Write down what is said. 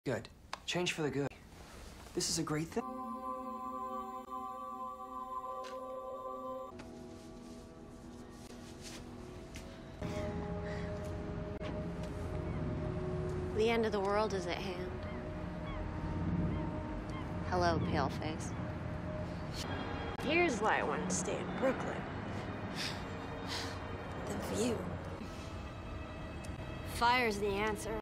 Good. Change for the good. This is a great thing. The end of the world is at hand. Hello, Paleface. Here's why I wanted to stay in Brooklyn. The view. Fire's the answer.